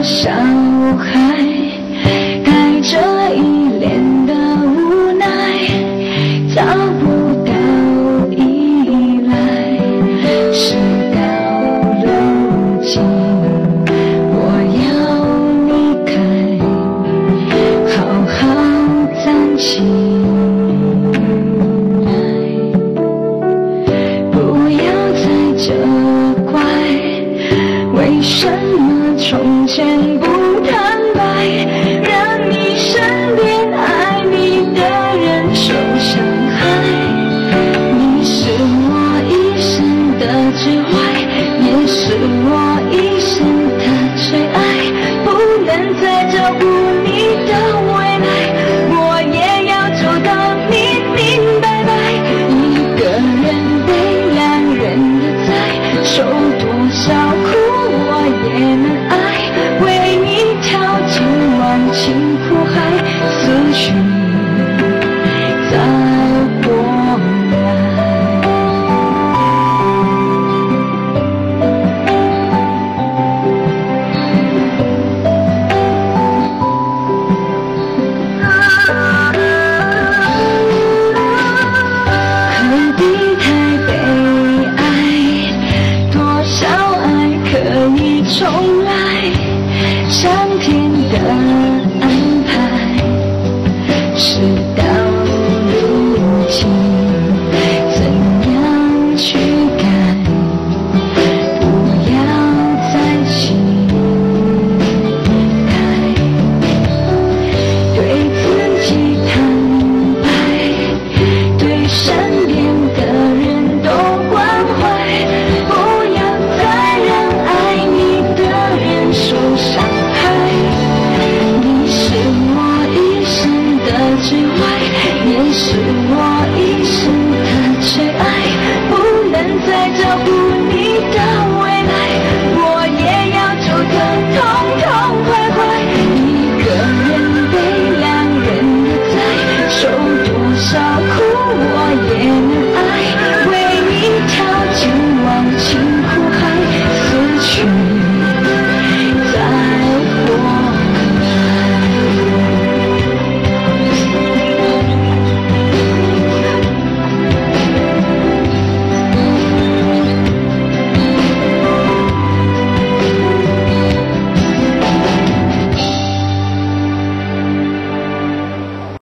小孩，带着一脸的无奈，找不到依赖。事到如今，我要离开，好好站起来，不要再责怪，为什么从前不坦白，让你身边爱你的人受伤害。你是我一生的最坏，也是我一生的最爱，不能再照顾你的